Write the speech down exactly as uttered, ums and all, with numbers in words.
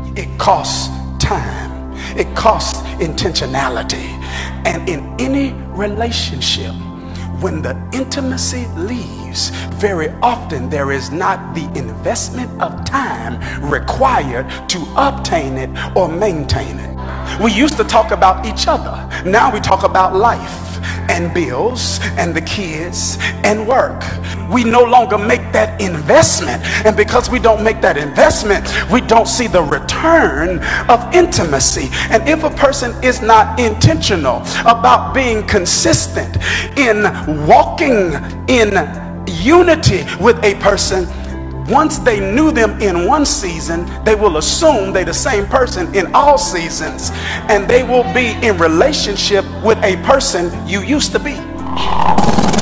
It costs time. It costs intentionality. And in any relationship, when the intimacy leaves, very often there is not the investment of time required to obtain it or maintain it. We used to talk about each other. Now we talk about life and bills and the kids and work. We no longer make that investment, and because we don't make that investment, we don't see the return of intimacy. And if a person is not intentional about being consistent in walking in unity with a person, once they knew them in one season, they will assume they're the same person in all seasons, and they will be in relationship with a person you used to be.